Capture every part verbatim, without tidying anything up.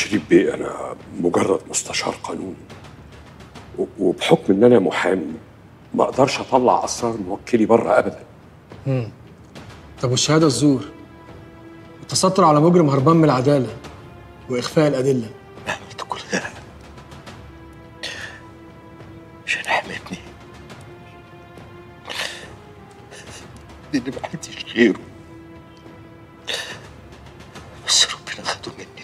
شريف بيه، انا مجرد مستشار قانوني، وبحكم ان انا محامي ما اقدرش اطلع اسرار موكلي بره ابدا. امم طب والشهاده الزور؟ التستر على مجرم هربان من العداله واخفاء الادله. عملت كل ده عشان حماتني اللي ما حدش غيره، بس ربنا خده مني،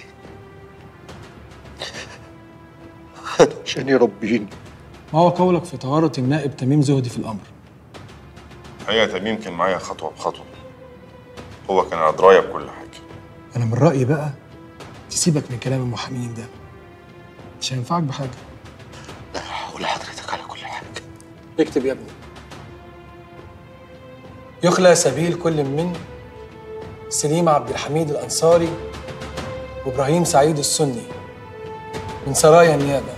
خده عشان يربيني. ما هو قولك في طهارة النائب تميم زهدي في الأمر؟ الحقيقة تميم كان معايا خطوة بخطوة، هو كان على دراية بكل حاجة. أنا من رأيي بقى تسيبك من كلام المحامين ده، مش هينفعك بحاجة. لا هقول لحضرتك على كل حاجة. اكتب يا ابني. يخلى سبيل كل من سليم عبد الحميد الأنصاري وإبراهيم سعيد السني من سرايا النيابة.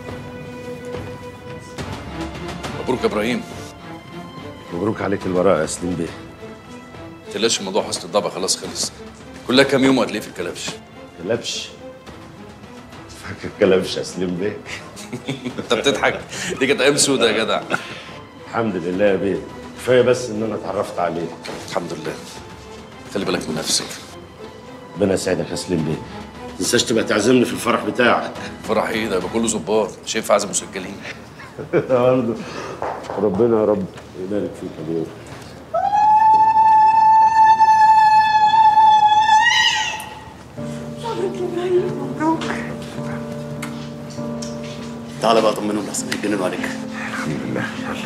مبروك يا ابراهيم. مبروك عليك الوراء يا سليم بيه. ما تقلقش، موضوع حسن الضبع خلاص خلص، كلها كام يوم وهتلاقيه في الكلبش. كلبش؟ فاكر كلبش يا سليم بيه؟ انت بتضحك، دي كانت ايام سودة يا جدع. الحمد لله يا بيه، كفايه بس ان انا اتعرفت عليك. الحمد لله. خلي بالك من نفسك. ربنا يسعدك يا سليم بيه. ما تنساش تبقى تعزمني في الفرح بتاعك. فرح ايه ده؟ يبقى كله ظباط، مش هينفع اعزم مسجلين. برضه ربنا يا رب يبارك فيك يا بيه. مبروك يا ابراهيم، مبروك. تعالى بقى طمنهم لحسن يتجننوا عليك. الحمد لله.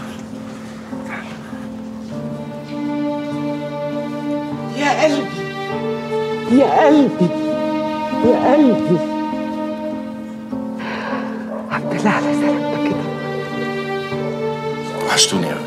يلا. يا قلبي يا قلبي يا قلبي، الحمد لله على سلامتك كده. وحشتوني قوي.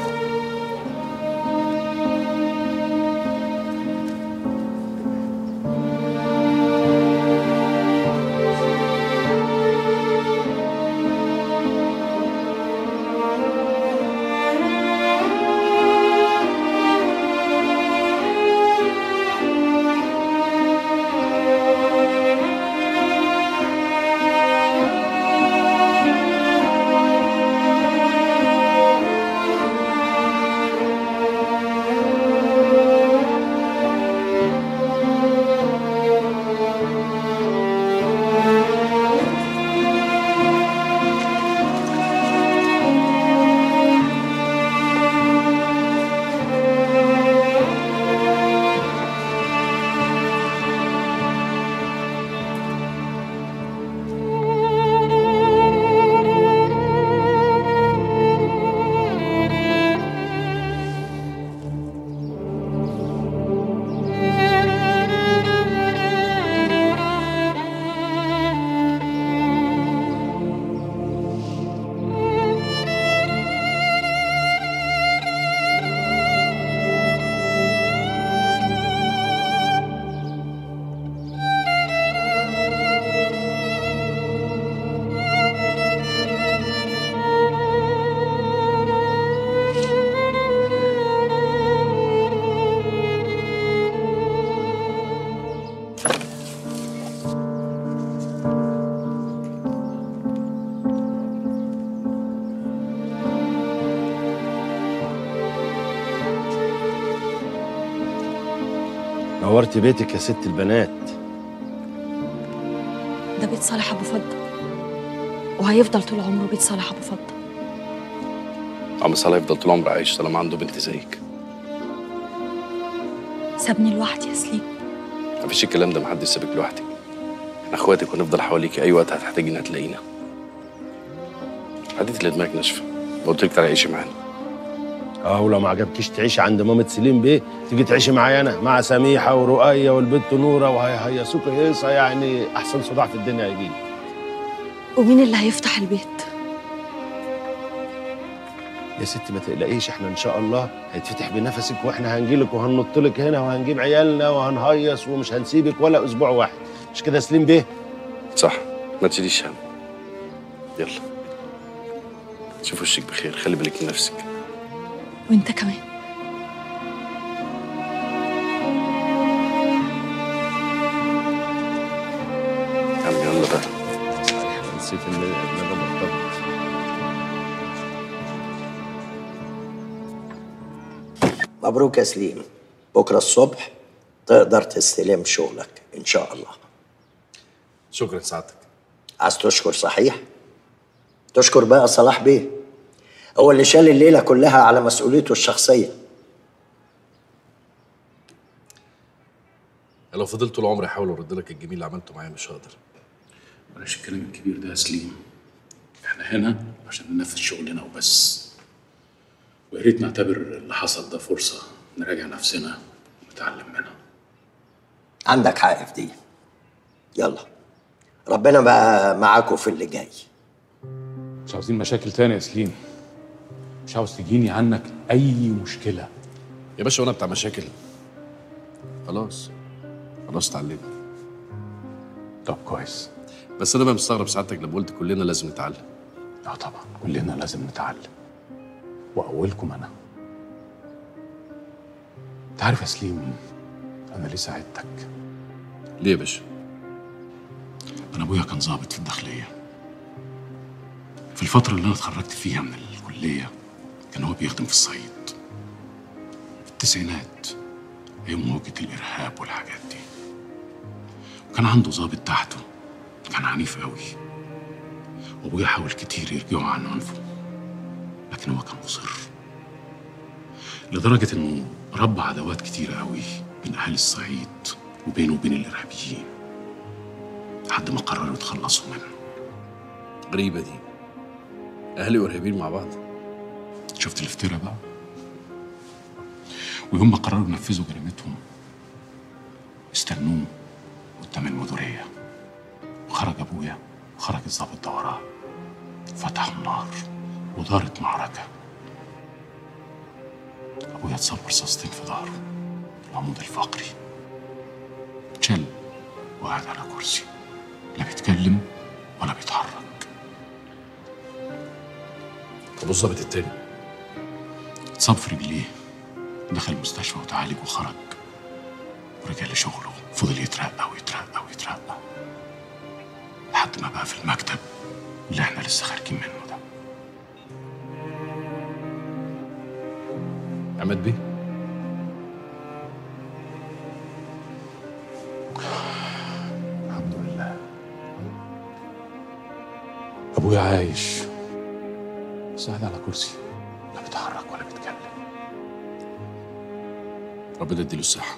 نورتي بيتك يا ست البنات. ده بيت صالح ابو فضه، وهيفضل طول عمره بيت صالح ابو فضه. عم صالح يفضل طول عمره عايش طالما عنده بنت زيك. سابني لوحدي يا سليم. مفيش الكلام ده، محدش سابك لوحدك. احنا اخواتك ونفضل حواليكي، اي وقت هتحتاجينا هتلاقينا. عديت اللي دماغك ناشفه، قلت لك تعالي عيشي معانا. اه ولو ما عجبكيش تعيشي عند مامة سليم بيه تيجي تعيشي معايا انا مع سميحه ورؤيه والبنت نوره، وهيهيصوكي هيصه يعني احسن صداع في الدنيا هيجيلي. ومين اللي هيفتح البيت؟ يا ستي ما تقلقيش، احنا ان شاء الله هيتفتح بنفسك، واحنا هنجيلك وهننطلك هنا وهنجيب عيالنا وهنهيص ومش هنسيبك ولا اسبوع واحد. مش كده يا سليم بيه؟ صح، ما تشيليش هم. يلا شوف وشك بخير، خلي بالك من نفسك. وانت كمان. يلا يلا بقى. مبروك يا سليم، بكرة الصبح تقدر تستلم شغلك إن شاء الله. شكرا سعادتك. عايز تشكر صحيح؟ تشكر بقى صلاح بيه، هو اللي شال الليلة كلها على مسؤوليته الشخصية. لو فضلت طول عمري احاول ارد لك الجميل اللي عملته معايا مش هقدر. بلاش الكلام الكبير ده يا سليم، احنا هنا عشان ننفذ شغلنا وبس، ويا ريت نعتبر اللي حصل ده فرصة نراجع نفسنا ونتعلم منها. عندك حق في دي. يلا ربنا بقى معاكم في اللي جاي. مش عاوزين مشاكل تاني يا سليم، مش عاوز تجيني عنك أي مشكلة. يا باشا وانا بتاع مشاكل؟ خلاص خلاص اتعلمت. طب كويس. بس انا بقى مستغرب سعادتك لما قلت كلنا لازم نتعلم. اه طبعا كلنا لازم نتعلم، واولكم انا. انت عارف يا سليم انا ليه ساعدتك؟ ليه يا باشا؟ انا ابويا كان ضابط في الداخليه. في الفتره اللي انا اتخرجت فيها من الكليه كان هو بيخدم في الصعيد في التسعينات، ايام موجه الارهاب والحاجات دي. وكان عنده ضابط تحته كان عنيف قوي، وابويا حاول كتير يرجعه عن عنفه، لكن هو كان مصر، لدرجه انه ربى عداوات كتيره قوي بين اهالي الصعيد وبينه وبين الارهابيين، لحد ما قرروا يتخلصوا منه. غريبه دي، اهلي وارهابيين مع بعض. شفت الافتراء بقى؟ ويوم ما قرروا ينفذوا جريمتهم استنوه قدام المديريه، وخرج ابويا وخرج الضابط ده وراه، فتحوا النار ودارت معركه. ابويا اتصاب برصاصتين في ظهره، العمود الفقري، اتشل وقعد على كرسي، لا بيتكلم ولا بيتحرك. طب والظابط التاني؟ اتصاب في رجليه، دخل المستشفى وتعالج وخرج ورجع لشغله، فضل يترقى ويترقى ويترقى لحد ما بقى في المكتب اللي احنا لسه خارجين منه ده. عماد بيه؟ الحمد لله ابويا عايش، بس قاعد على كرسي، لا بيتحرك ولا بيتكلم. ربنا يديله الصحة.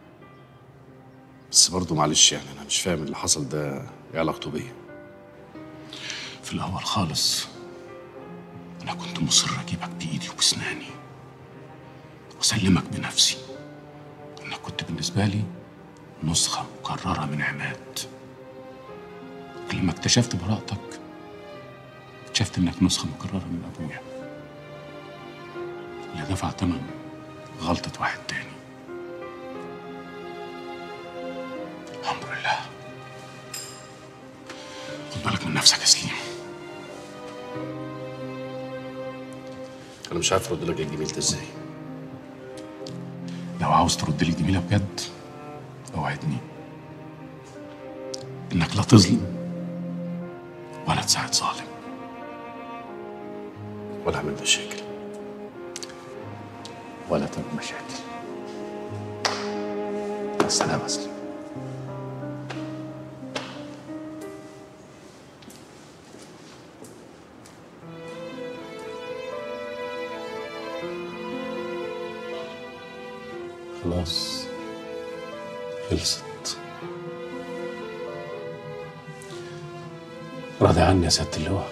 بس برضه معلش يعني أنا مش فاهم اللي حصل ده إيه علاقته بيا. في الأول خالص أنا كنت مصر أجيبك بإيدي وبسناني وأسلمك بنفسي، إنك كنت بالنسبة لي نسخة مكررة من عماد. لكن لما اكتشفت براءتك اكتشفت إنك نسخة مكررة من أبويا اللي دفع ثمن غلطة واحد تاني. الحمد لله. خد بالك من نفسك يا سليم. أنا مش عارف أرد لك الجميل ده إزاي. لو عاوز ترد لي الجميلة بجد اوعدني إنك لا تظلم ولا تساعد ظالم ولا أعمل مشاكل ولا تعمل مشاكل. مع السلامة يا سليم. خلاص خلصت. راضي عني يا سيادة اللواء؟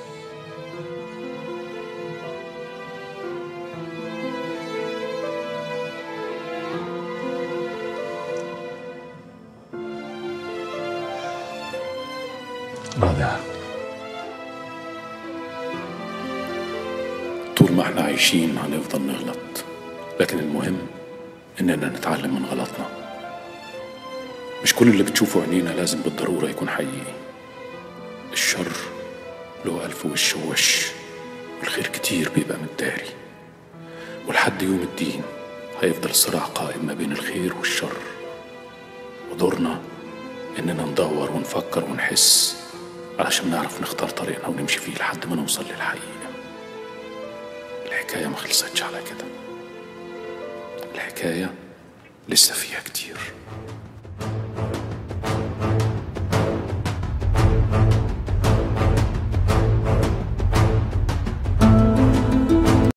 راضي عني. طول ما احنا عايشين هنفضل نغلط، لكن المهم إننا نتعلم من غلطنا. مش كل اللي بتشوفه عينينا لازم بالضرورة يكون حقيقي. الشر له ألف وش ووش، والخير كتير بيبقى متداري، ولحد يوم الدين هيفضل الصراع قائم ما بين الخير والشر. ودورنا إننا ندور ونفكر ونحس علشان نعرف نختار طريقنا ونمشي فيه لحد ما نوصل للحقيقة. الحكاية ما خلصتش على كده. الحكاية لسه فيها كتير.